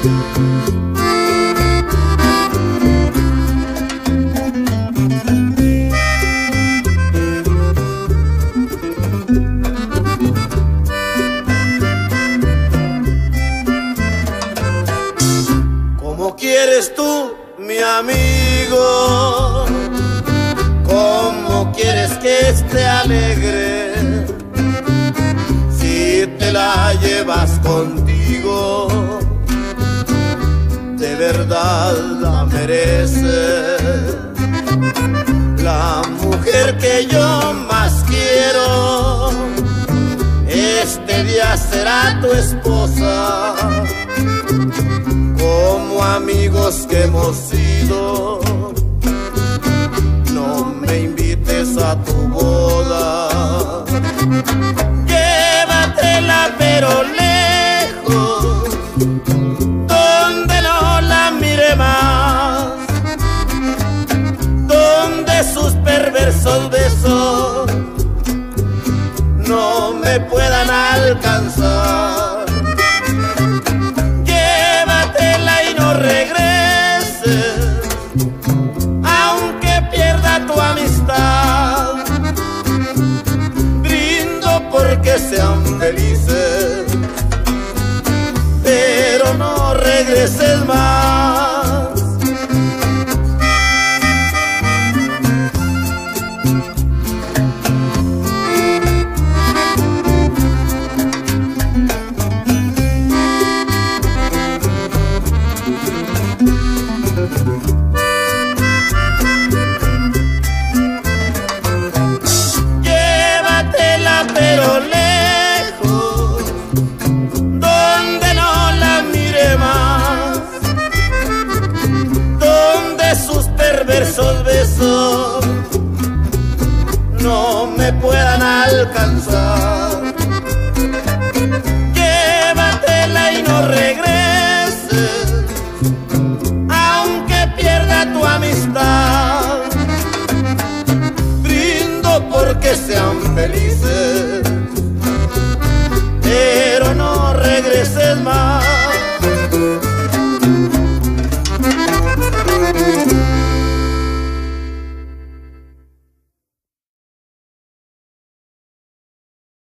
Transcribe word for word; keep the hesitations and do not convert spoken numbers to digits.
¿Cómo quieres tú, mi amigo? ¿Cómo quieres que esté alegre si te la llevas contigo? De verdad la merece la mujer que yo más quiero. Este día será tu esposa, como amigos que hemos sido. No me invites a tu boda, llévatela pero lejos, donde no la mire más, donde sus perversos besos no me puedan alcanzar. Llévatela y no regreses, aunque pierda tu amistad. Brindo porque sean felices, pero no regreses más. Llévatela pero lejos, donde no la mire más, donde sus perversos besos no me puedan alcanzar. Llévatela y no regreses, aunque pierda tu amistad. Brindo porque sean felices, pero no regreses más.